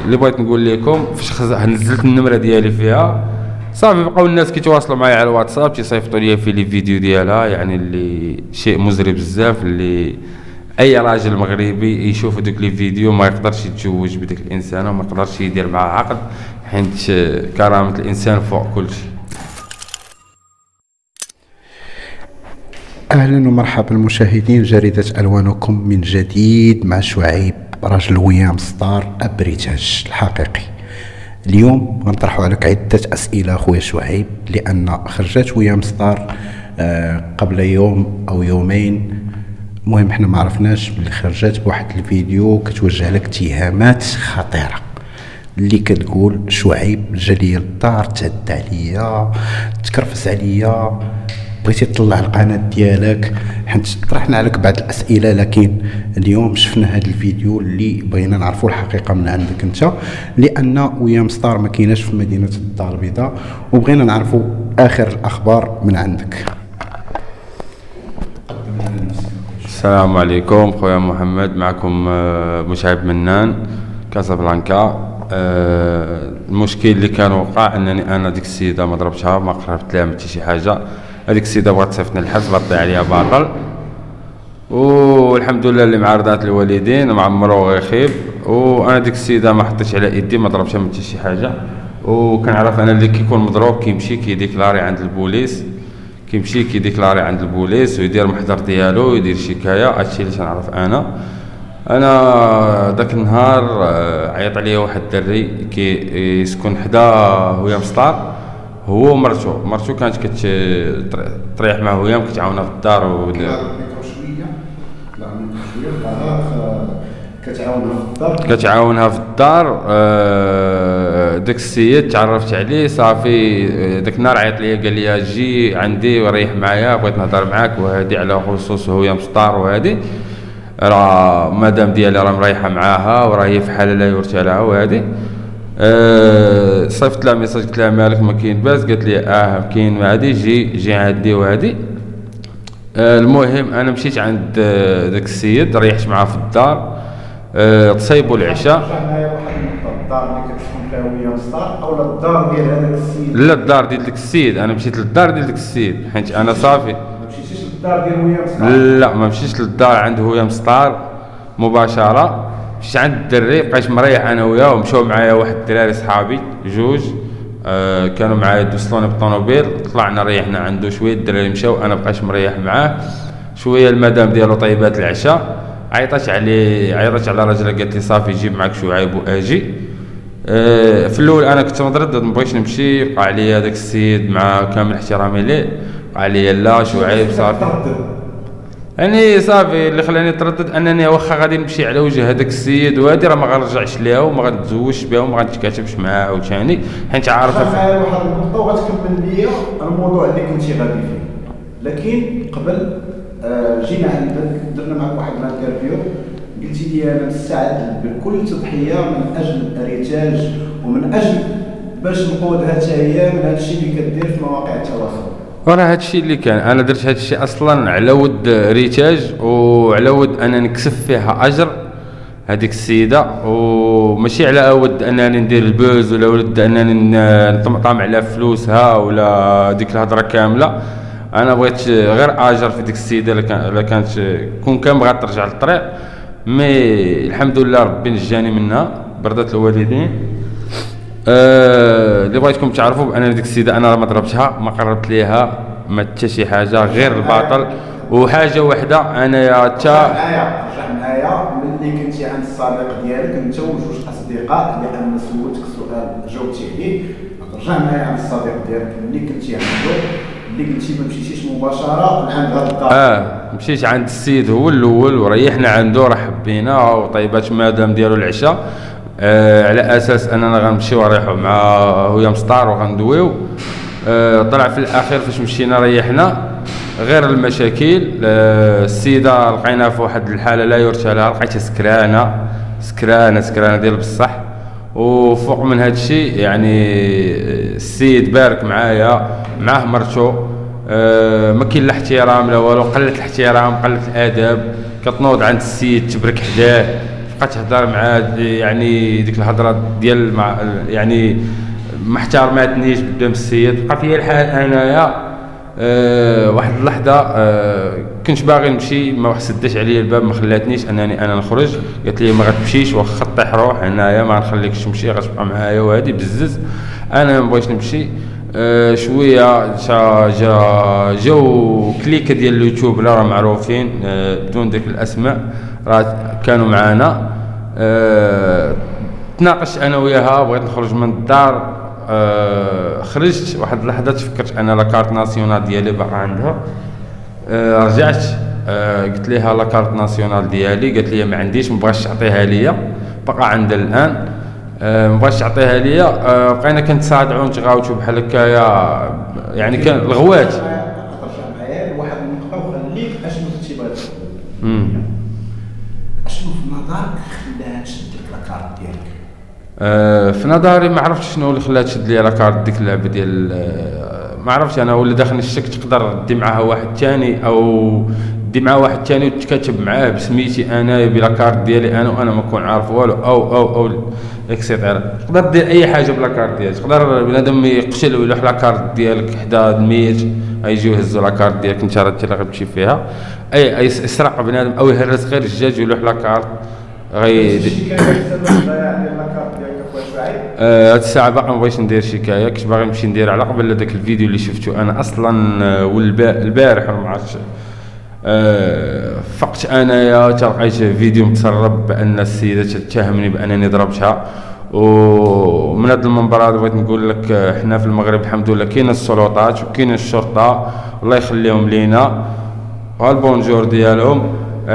اللي بغيت نقول لكم فاش نزلت النمره ديالي فيها صافي بقاو الناس كيتواصلوا معايا على الواتساب تيصيفطوا لي في لي فيديو ديالها، يعني اللي شيء مزري بزاف، اللي اي راجل مغربي يشوف دوك لي فيديو ما يقدرش يتزوج بديك الانسانه وما يقدرش يدير معها عقد، حيت كرامه الانسان فوق كل شيء. اهلا ومرحبا المشاهدين جريدة الوانكم من جديد مع شعيب رجل ويام ستار ابريتاج الحقيقي. اليوم غنطرحوا عليك عدة اسئلة اخويا شعيب، لان خرجت ويام ستار قبل يوم او يومين، المهم احنا ما عرفناش باللي خرجت بواحد الفيديو كتوجه لك اتهامات خطيرة، اللي كتقول شعيب جا ليا للدار تهدى عليا تكرفس عليا، بغيتي تطلع القناة ديالك. حيت طرحنا عليك بعض الاسئله، لكن اليوم شفنا هذا الفيديو اللي بغينا نعرفوا الحقيقه من عندك انت، لان ويام ستار ما كايناش في مدينه الدار البيضاء، وبغينا نعرفوا اخر الاخبار من عندك. السلام عليكم خويا محمد، معكم مشعب منان كازابلانكا. المشكل اللي كان وقع انني انا ديك السيده ما ضربتها، ما قربت لها حتى شي حاجه. هذيك السيده بغات تصيفطني الحبس، بغات تضيع عليا باطل، والحمد لله اللي معرضات الوالدين معمرو غيخيب، وانا ديك السيده ما حطيتش على يدي، ما ضربتها حتى شي حاجه. وكنعرف انا اللي كيكون مضروب كيمشي كيديكلاري عند البوليس، كيمشي كيديكلاري عند البوليس ويدير المحضر ديالو ويدير شكايه. هادشي اللي تنعرف انا داك النهار عيط عليا واحد الدري كيسكن حدا ويام ستار، هو ومرتو كانت كتريح مع ويام، كتعاونها في الدار كتعاونها في الدار. داك السيد تعرفت عليه صافي، داك النهار عيط ليا قال لي جي عندي وريح معايا، بغيت نهضر معاك وهادي على خصوص ويام ستار، وهادي راه مادام ديالي راه مريحه معاها وراه هي في حاله لا يرثى لها وهادي. صيفط لها ميساج قلت لها مالك ما كاين باس، قالت لي كاين هادي جي عندي وهادي. المهم انا مشيت عند داك السيد، ريحت معاه في الدار، تصيبوا العشاء. الدار اللي كتسكن فيها ويام ستار او الدار ديال هذاك السيد؟ لا الدار ديال داك السيد، انا مشيت للدار ديال داك السيد حيت انا صافي. ما مشيتيش للدار ديال ويام ستار؟ لا ما مشيتش للدار عند ويام ستار مباشره، مشيت عند الدري، بقيت مريح انا وياه، ومشاو معايا واحد الدراري صحابي جوج كانوا معايا دوسلوني بالطوموبيل، طلعنا ريحنا عنده شويه، الدراري مشاو انا بقيت مريح معاه شويه. المدام ديالو طيبات العشاء، عيطت على راجلها قالت لي صافي جيب معك شعيب واجي. في الاول انا كنت متردد ما بغيتش نمشي، بقى عليا هذاك السيد مع كامل احترامي ليه، بقى عليا لا شعيب صافي، يعني صافي اللي خلاني نتردد انني واخا غادي نمشي على وجه هذاك السيد وهادي راه ما غنرجعش ليها وما غنتزوجش بها وما غنتكاتبش معاه عاوتاني، حيت عارفه واحد النقطه وغتكمل ليا الموضوع اللي كنتي غادي فيه. لكن قبل جينا عندك درنا معك واحد الانترفيو، قلتي لي انا مستعد بكل تضحيه من اجل الاريتاج ومن اجل باش نقودها حتى هي من هذا الشيء اللي كدير في مواقع التواصل. وراه هادشي اللي كان، انا درت هادشي اصلا على ود ريتاج وعلى ود انني نكسب فيها اجر هذيك السيده، وماشي على ود انني ندير البوز ولا ود انني نطمطم على فلوسها ولا ديك الهضره كامله. انا بغيت غير اجر في ديك السيده الا كانت كان بغات ترجع للطريق، مي الحمد لله ربي نجاني منها بردات الوالدين. اللي بغيتكم تعرفوا بان ديك السيده انا ما ضربتها، ما قربت ليها ما حتى شي حاجه غير الباطل. وحاجه وحده انايا رجع معايا ملي كنتي عند الصديق ديالك انت وجوج اصدقاء، لان سولتك سؤال جاوبتي عليه، رجع معايا عند الصديق ديالك ملي كنتي عنده، اللي قلتي ما مشيتيش مباشره لعند هذا الدار. مشيت عند السيد هو الاول وريحنا عنده، رحب بينا وطيبات مادام ديالو العشاء، على اساس اننا غنمشيو نريحو مع ويام ستار وغندويو. طلع في الاخير فاش مشينا ريحنا غير المشاكل. السيده لقيناها في واحد الحاله لا يرثى لها، لقيتها سكرانه ديال بصح. وفوق من هذا الشيء يعني السيد بارك معايا معاه مرتو، ما كاين لا احترام لا والو، قله الاحترام قله الادب، كتنوض عند السيد تبرك حداه تبقى تهضر مع يعني ديك الهضره ديال مع يعني ما احترماتنيش قدام السيد. بقى فيا الحال انايا واحد اللحظه كنت باغي نمشي، ما واحد سداش عليا الباب ما خلاتنيش انني انا نخرج. قالت لي ما غتمشيش واخا طيح روح هنايا ما نخليكش تمشي، غتبقى معايا. وهذه بزز انا ما بغيتش نمشي. شويه جاو كليكه ديال اليوتيوب راه معروفين بدون ذكر الاسماء راه كانوا معانا. تناقشت انا وياها، بغيت نخرج من الدار. خرجت واحد اللحظه تفكرت انا لاكارت ناسيونال ديالي باقا عندها. رجعت قلت لها لاكارت ناسيونال ديالي، قالت لي ما عنديش، ما بغاش تعطيها ليا، باقا عندها الان ما بغاش تعطيها ليا. بقينا كنتصادعوا نتغاوتوا بحال هكايا، يعني كان الغوات. واحد النقطه وخليك اشنو كنتي باغي تقول؟ اشنو في نظرك خلاها تشد لاكارت ديالك؟ في نظري ما عرفتش شنو اللي خلاها تشد لي لاكارت ديك اللعبه ديال ما عرفتش انا، ولا داخلني الشك تقدر دي معاها واحد ثاني او دي مع واحد ثاني وتكاتب معاه بسميتي انا بلاكارت ديالي انا وانا ما كون عارف والو او اكسيتيرا. تقدر دير اي حاجه بلاكارت ديالك، تقدر بنادم يقتل ويلوح لاكارت ديالك حدا الميت يجيو يهزوا لاكارت ديالك انت راه غتمشي فيها. اي يسرق بنادم او يهرس غير الدجاج ويلوح لاكارت غير هاد الساعه باقي ما بغيتش ندير شكايه. كنت باغي نمشي ندير على قبل هذاك الفيديو اللي شفتو انا اصلا والبارح ما عرفتش. فقت انايا تلقيت فيديو متسرب بان السيده تتهمني بانني ضربتها. ومن هذا المنبر هذا بغيت نقول لك حنا في المغرب الحمد لله كاين السلطات وكاين الشرطه الله يخليهم لينا والبونجور ديالهم.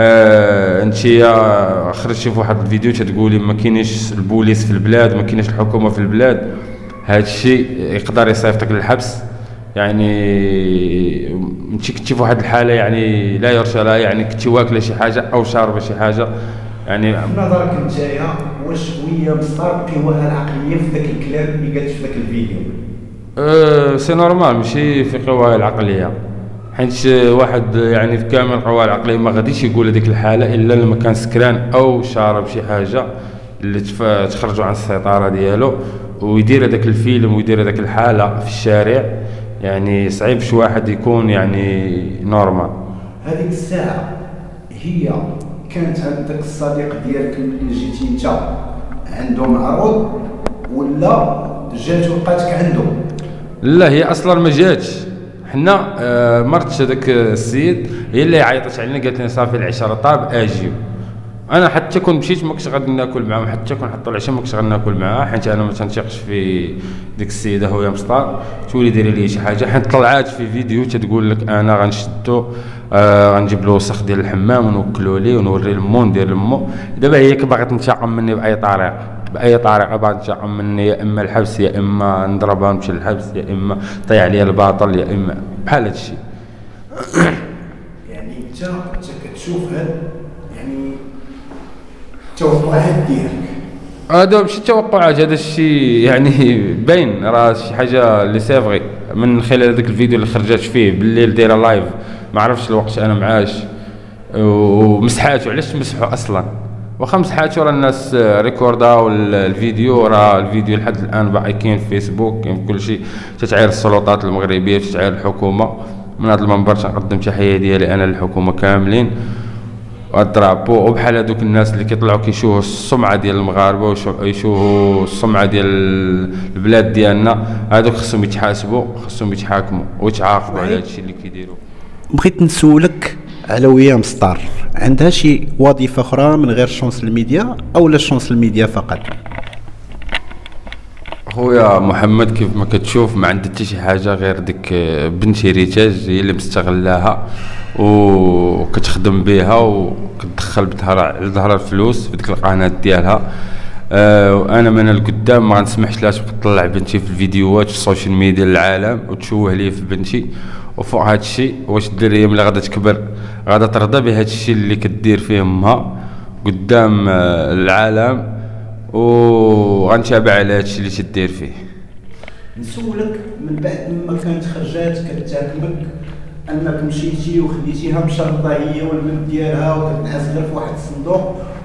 انتيا خرجتي في واحد الفيديو تتقولي ما كاينش البوليس في البلاد، ما كاينش الحكومه في البلاد. هذا الشيء يقدر يصيفطك للحبس. يعني انت كنتي في واحد الحاله يعني لا يرثى لها، يعني كنتي واكله شي حاجه او شاربه شي حاجه. يعني في نظرك نتايا واش ويام ستار قواها العقليه في ذاك الكلام اللي قالت في ذاك الفيديو؟ سي نورمال ماشي في قواها العقليه، حيت واحد يعني في كامل القوى العقليه ما غاديش يقول هذيك الحاله الا لما كان سكران او شارب شي حاجه اللي تخرجوا عن السيطره ديالو ويدير هذاك الفيلم ويدير هذاك الحاله في الشارع. يعني صعيب شي واحد يكون يعني نورمال. هذيك الساعه هي كانت عندك الصديق ديالك ملي جيتي انت عنده معروض ولا جات وقعتك عنده؟ لا هي اصلا ما جاتش. حنا مرت هذاك السيد هي اللي عيطت علينا قالت لنا صافي العشاء طاب اجيو. انا حتى كون مشيت ما كنتش غادي ناكل معاهم، حتى كون حطوا العشاء ما كنتش غادي ناكل معاها، حيت انا ما تنثقش في ديك السيده هو مسطار تولي ديري لي شي حاجه. حيت طلعات في فيديو تتقول لك انا غنشدو غنجيب له وسخ ديال الحمام ونوكلو ليه ونوري لمو ندير لمو. دابا هي باغا تنتقم مني باي طريقه، باي طريقه باغا تنتقم مني، يا اما الحبس يا اما نضربها نمشي للحبس يا اما طيح عليا الباطل يا اما بحال هادشي. يعني انت كتشوف هاد يعني التوقعات ديالك هذا ماشي توقعات، هذا الشيء يعني باين راه شي حاجه اللي سافغي من خلال هذاك الفيديو اللي خرجت فيه بالليل دايره لايف. ما عرفتش الوقت انا معاش ومسحاتو. علاش تمسحوا اصلا؟ واخا مسحاتو راه الناس ريكورداو الفيديو، راه الفيديو لحد الان باقي كاين في فيسبوك كاين في كل شيء. تتعاير السلطات المغربيه تتعاير الحكومه. من هذا المنبر تنقدم تحيه ديالي انا للحكومه كاملين والدرابو وبحال هذوك الناس اللي كيطلعوا كيشوهوا السمعه ديال المغاربه ويشوهوا السمعه ديال البلاد ديالنا. هذوك خصهم يتحاسبوا، خصهم يتحاكموا ويتعاقبوا على هذا الشيء اللي كيديروا. بغيت نسولك على ويام ستار، عندها شي وظيفه اخرى من غير الشونس الميديا او لا الشونس الميديا فقط؟ خويا محمد كيف ما كتشوف ما عندها حتى شي حاجه غير ديك بنتي ريتاج هي اللي مستغلاها وكتخدم بها وكتدخل بظهرها الفلوس في ديك القناه ديالها. وانا من القدام ما غنسمحش لها تبقى تطلع بنتي في الفيديوهات في السوشيال ميديا للعالم وتشوه لي في بنتي. وفوق هذا الشيء واش الدريه ملي غادا تكبر غادا ترضى بهذا الشيء اللي كدير فيه امها قدام العالم، وغنتابع على هذا الشيء اللي تدير فيه. نسولك من بعد ما كانت خرجات كتهمك انك مشيتي وخليتيها مشرطه هي والبنت ديالها وكتنعس غير في واحد الصندوق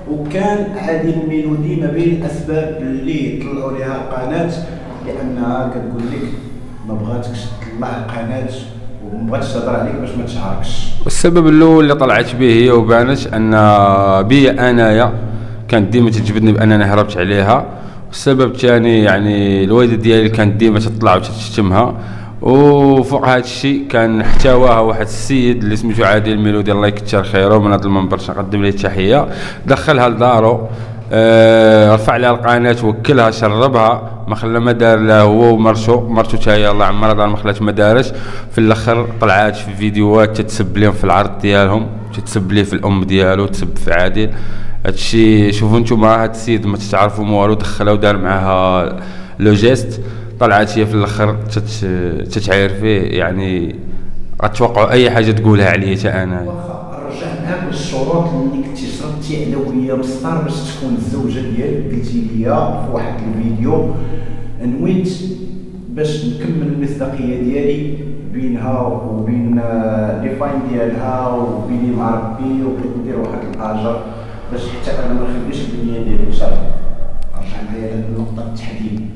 وكان عادل الميلودي ما بين الاسباب اللي طلعوا لها القناه، لانها كتقول لك ما بغاتكش تطلع القناه وما بغاتش تهضر عليك باش ما تشهركش. والسبب الاول اللي طلعت به هي وبانت ان بي انايا كانت ديما تجبدني بانني هربت عليها. والسبب الثاني يعني الوالده ديالي كانت ديما تطلع وتشتمها. وفوق هذا الشيء كان احتواها واحد السيد اللي سميتو عادل الميلودي الله يكثر خيره، من هذا المنبر نقدم ليه التحيه. دخلها لدارو، رفع لها القناه، وكلها، شربها، ما خلى ما دار لا هو ومرته تاهي الله عمرها دار ما خلات ما دارش. في الاخر طلعات في فيديوهات تتسب لهم في العرض ديالهم، تتسب ليه في الام ديالو، تسب في عادل. هادشي شوفوا نتوما، هاد السيد ما تتعرفوا والو، دخلها ودار معاها لو جيست. طلعت هي في الاخر تتعاير فيه، يعني غتوقعوا اي حاجه تقولها عليه حتى انا. رجع معاك الشروط اللي كنتي شرطتي على ويام ستار باش تكون الزوجه ديالك. قلتي لي في واحد الفيديو نويت باش نكمل المصداقيه ديالي بينها وبين لي فاين ديالها وبيني مع ربي، وبغيت ندير واحد الاجر باش حتى انا ما نخليش الدنيا ديالي ان شاء الله. رجع معايا لهاد النقطه بالتحديد.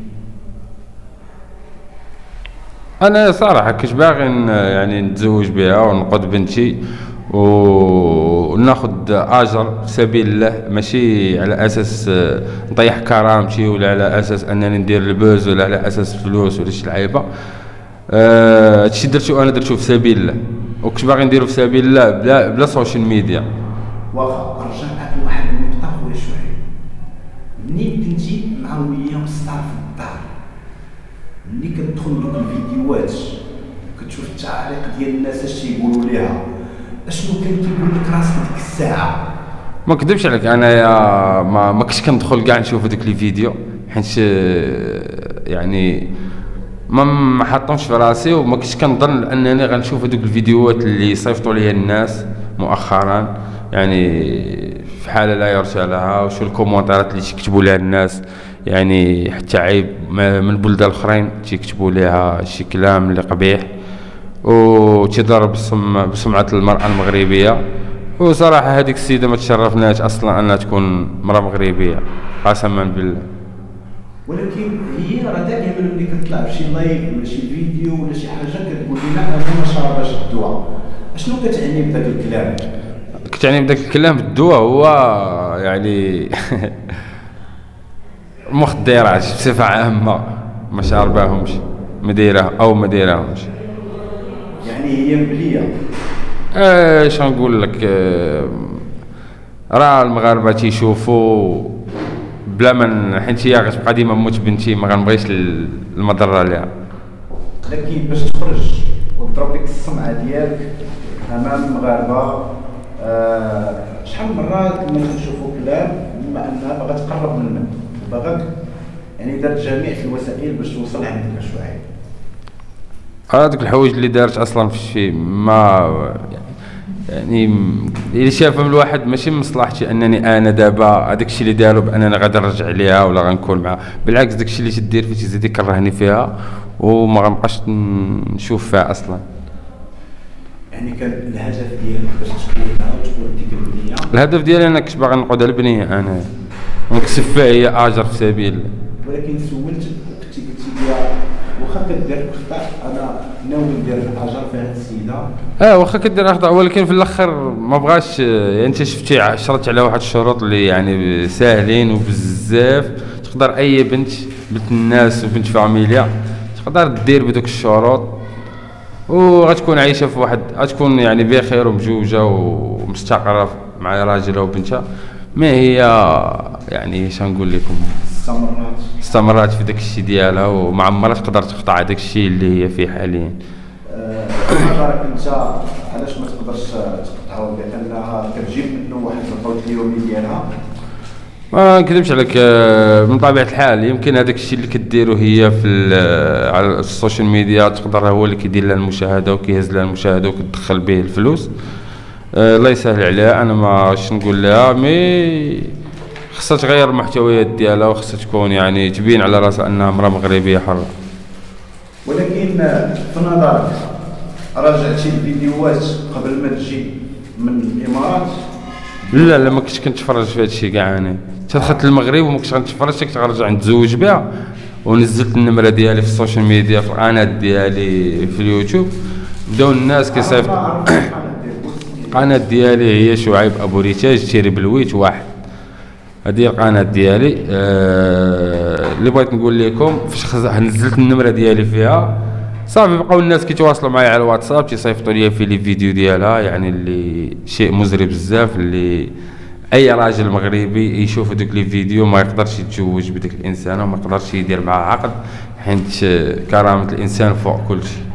انا صراحه كنت باغي يعني نتزوج بها ونقود بنتي وناخذ اجر في سبيل الله، ماشي على اساس نطيح كرامتي ولا على اساس انني ندير البوز ولا على اساس فلوس ولا شي لعيبه. هادشي درتو انا درتو في سبيل الله، وكنت باغي نديرو في سبيل الله بلا سوشيال ميديا. واخا رجع معاك لواحد النقطه خويا شويه. منين كنتي مع ويام ستار في الدار، ملي كتدخل دوك الفيديوهات كتشوف التعاليق ديال الناس اش تيقولوا ليها، اشنو كان كيقول لك راسك ديك الساعه؟ ما كذبش عليك، انا ما كنتش كندخل كاع نشوف هذوك لي فيديو، حيت يعني ما حطهمش في راسي، وما كنتش كنظن انني غنشوف هذوك الفيديوهات اللي صيفطوا لي الناس مؤخرا، يعني في حاله لا يرثى لها، وشو الكومونتات اللي تيكتبوا لها الناس، يعني حتى عيب من بلدان الاخرين تيكتبوا لها شي كلام اللي قبيح وتضرب بسمعه المراه المغربيه. وصراحه هذيك السيده ما تشرفناش اصلا انها تكون مراه مغربيه قسما بالله. ولكن هي راه دائما ملي كتطلع في شي لايف ولا شي فيديو ولا شي حاجه كتقول لنا انا ما شارباش الدواء. اشنو كتعني بهذا الكلام؟ كتعني بداك الكلام بالدواء هو يعني المخدرات بصفه عامه ما شارباهمش، ما دايراهمش. يعني هي مبليه. اش نقول لك، راه المغاربه تيشوفوا بلا من، حيت هي غتبقى ديما موت بنتي، ما غنبغيش المضره ليها. لكن باش تخرج وتضرب لك السمعه ديالك امام المغاربه، شحال من مره كنا كنشوفوا كلام بما انها باغا تقرب منك وباغاك، يعني دارت جميع الوسائل باش توصل عندك شويه. هذوك الحوايج اللي دارت اصلا في الشيء ما يعني اللي شافهم الواحد ماشي من مصلحتي انني انا دابا هذاك الشيء اللي داروا باننا غادي نرجع ليها ولا غنكون معها، بالعكس داك الشيء اللي تدير فيه تزيد يكرهني فيها وما غنبقاش نشوف فيها اصلا. يعني كان الهدف ديالك باش تكونها وتكون ديك البنيه؟ الهدف ديالي انا كنت باغي نقعد على البنيه انا ونكسب فيها هي اجر في سبيل الله. ولكن سولت وقتي قلتي لي واخا كدير اخطاء انا ناوي ندير الاجر في هذه السيده. واخا كدير اخطاء، ولكن في الاخر ما بغاش، يعني انت شفتي شرطت على واحد الشروط اللي يعني ساهلين وبزاف، تقدر اي بنت الناس وبنت فاميليا تقدر دير بدوك الشروط وغتكون عايشه في واحد، غتكون يعني بخير ومجوجه ومستقره مع راجلها وبنتها. ما هي يعني شنقول لكم، استمرات في داك الشيء ديالها وما عمرها تقدر تقطع داك الشيء اللي هي فيه حاليا. نظرك انت علاش ما تقدرش تقطعوا؟ لانها كتجيب منه واحد القوت اليومي ديالها. ما نكذبش عليك، من طبيعه الحال يمكن هذاك الشيء اللي كديرو هي في على السوشيال ميديا تقدر هو اللي كيدير لها المشاهده وكيهز لها المشاهده وكتدخل به الفلوس. الله يسهل عليها، انا ما اش نقول لها، مي خصها تغير المحتويات ديالها وخصها تكون يعني تبين على راسها انها امراه مغربيه حره. ولكن في نظرك راجعتي الفيديوهات قبل ما تجي من الامارات لا ما كنتش كنتفرج في هادشي كاع. انا دخلت المغرب وما كنتش غنتفرج، كنت غنرجع نتزوج بها، ونزلت النمره ديالي في السوشيال ميديا في القناه ديالي في اليوتيوب. بداو الناس كيصيفطوا. القناه ديالي هي شعيب ابو ريتاج تيري بلويت واحد. هذه القناه ديالي. اللي بغيت نقول لكم فاش نزلت النمره ديالي فيها صافي بقاو الناس كيتواصلوا معايا على الواتساب، تيصيفطوا لي في لي فيديو ديالها، يعني اللي شيء مزري بزاف، اللي اي راجل مغربي يشوف دوك لي فيديو ما يقدرش يتزوج بديك الانسانه وما يقدرش يدير معها عقد، حيت كرامه الانسان فوق كل شيء.